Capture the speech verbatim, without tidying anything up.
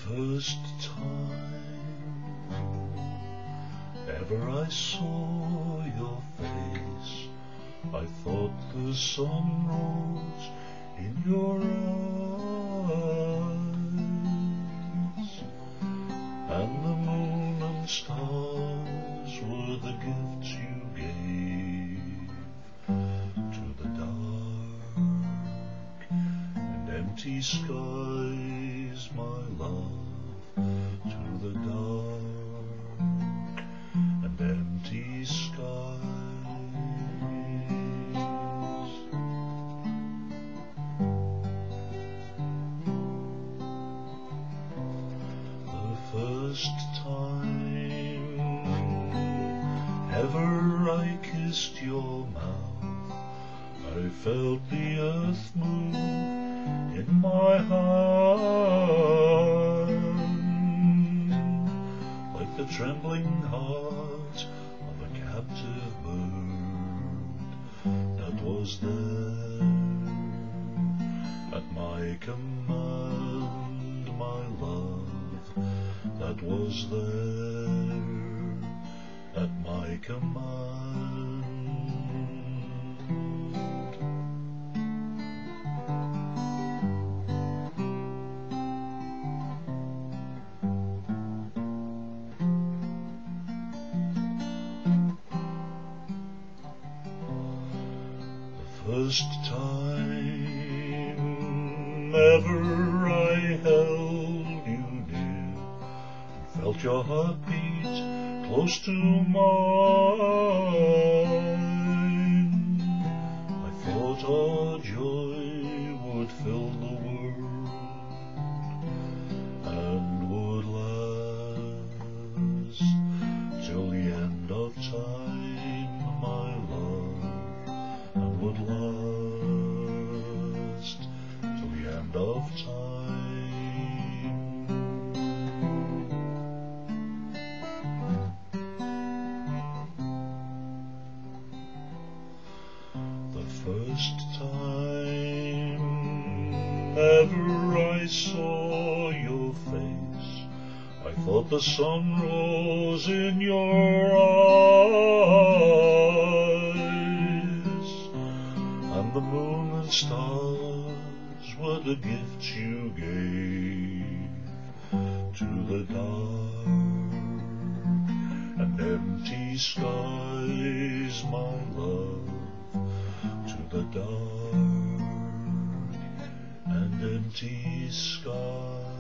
first time ever I saw your face, I thought the sun rose in your eyes, and the moon and stars were the gifts you gave to the dark and empty skies, my love, to the dark and empty skies. The first time ever I kissed your mouth, I felt the earth move in my hand, like the trembling heart of a captive bird that was there at my command, my love, that was there at my command. First time ever I held you near and felt your heart beat close to mine, I thought our joy would fill the world and would last till the end of time, my love, and would last till the end of time. The first time ever I saw your face, I thought the sun rose in your eyes, and the moon and stars were the gifts you gave to the dark and empty skies, my love, to the dark and empty skies.